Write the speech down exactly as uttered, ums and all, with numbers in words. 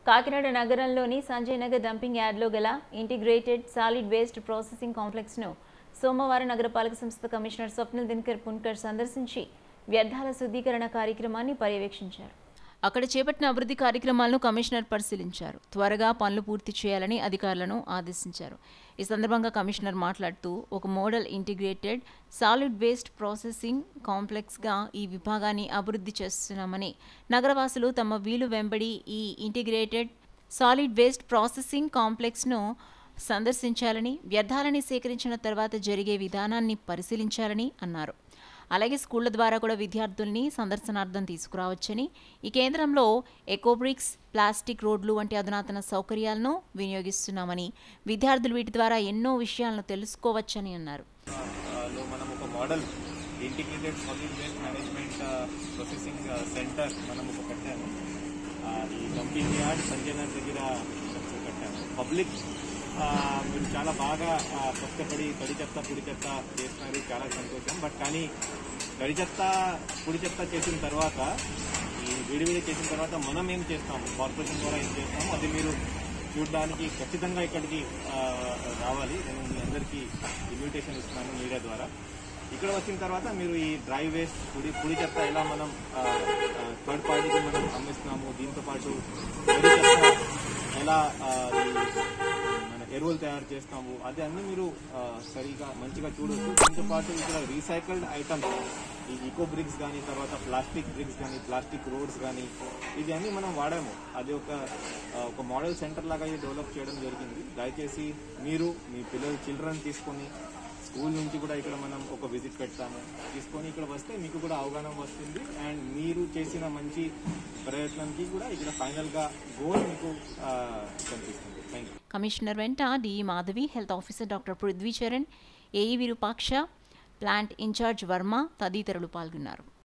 కాకినాడ నగరంలోని సంజయ్ నగర్ డంపింగ్ యార్డ్లో గల ఇంటిగ్రేటెడ్ సాలిడ్ వేస్ట్ ప్రాసెసింగ్ కాంప్లెక్స్ను సోమవారం నగరపాలక సంస్థ కమిషనర్ స్వప్నిల్ దినకర్ పున్కర్ సందర్శించి వ్యర్థాల శుద్ధీకరణ కార్యక్రమాన్ని పర్యవేక్షించారు. అక్కడ చేపట్టిన అభివృద్ధి కార్యక్రమాలను కమిషనర్ పరిశీలించారు. త్వరగా పనులు పూర్తి చేయాలని అధికారులను ఆదేశించారు. ఈ సందర్భంగా కమిషనర్ మాట్లాడుతూ ఒక model integrated solid waste processing కాంప్లెక్స్గా ఈ విభాగాన్ని అభివృద్ధి చేస్తున్నామని, నగరవాసులు తమ వీలు వెంబడి ఈ ఇంటిగ్రేటెడ్ సాలిడ్ వేస్ట్ ప్రాసెసింగ్ కాంప్లెక్స్ను సందర్శించాలని, వ్యర్థాలని సేకరించిన తర్వాత జరిగే విధానాన్ని పరిశీలించాలని అన్నారు. అలాగే స్కూళ్ల ద్వారా కూడా విద్యార్థుల్ని సందర్శనార్థం తీసుకురావచ్చని, ఈ కేంద్రంలో ఎకోబ్రిక్స్, ప్లాస్టిక్ రోడ్లు వంటి అధునాతన సౌకర్యాలను వినియోగిస్తున్నామని, విద్యార్థులు వీటి ద్వారా ఎన్నో విషయాలను తెలుసుకోవచ్చని అన్నారు. మనం ఒక model integrated solid waste management processing center మనం ఒక కట్టాము. ఈ డంపింగ్ యార్డ్ సంజయ్ నగర్ దగ్గర కట్టాము. పబ్లిక్ మీరు చాలా బాగా కష్టపడి తడి చెత్త పొడి చెత్త చేస్తున్నారు, చాలా సంతోషం. బట్ కానీ తడి చెత్త పొడి చెత్త చేసిన తర్వాత, ఈ విడివిడి చేసిన తర్వాత మనం ఏం చేస్తాము, కార్పొరేషన్ ద్వారా ఏం చేస్తాము, అది మీరు చూడడానికి ఖచ్చితంగా ఇక్కడికి రావాలి. నేను మీ అందరికీ ఇన్విటేషన్ ఇస్తున్నాను మీడియా ద్వారా. ఇక్కడ వచ్చిన తర్వాత మీరు ఈ డ్రై వేస్ట్ పొడి పొడి చెత్త ఎలా మనం థర్డ్ పార్టీకి మనం అమ్మిస్తున్నాము, దీంతో పాటు పొడి చెత్త ఎలా ఎరువులు తయారు చేస్తాము, అది అన్ని మీరు సరిగా మంచిగా చూడొచ్చు. దీంతో పాటు ఇక్కడ రీసైకిల్డ్ ఐటమ్స్, ఈ ఈకో బ్రిక్స్ కానీ, తర్వాత ప్లాస్టిక్ బ్రిక్స్ కానీ, ప్లాస్టిక్ రోడ్స్ కానీ, ఇది అన్ని మనం వాడాము. అది ఒక ఒక మోడల్ సెంటర్ లాగా ఇది డెవలప్ చేయడం జరిగింది. దయచేసి మీరు మీ పిల్లలు చిల్డ్రన్ తీసుకొని స్కూల్ నుంచి కూడా ఇక్కడ మనం ఒక విజిట్ పెడతాము. తీసుకొని ఇక్కడ వస్తే మీకు కూడా అవగాహన వస్తుంది, అండ్ మీరు చేసిన మంచి ప్రయత్నానికి కూడా ఇక్కడ ఫైనల్ గా గోల్ మీకు కనిపిస్తుంది. Thank you. కమిషనర్ వెంట DE Madhavi, health officer doctor Prithvi Charan, AE Virupaksha, plant incharge Varma తదితరులు పాల్గొన్నారు.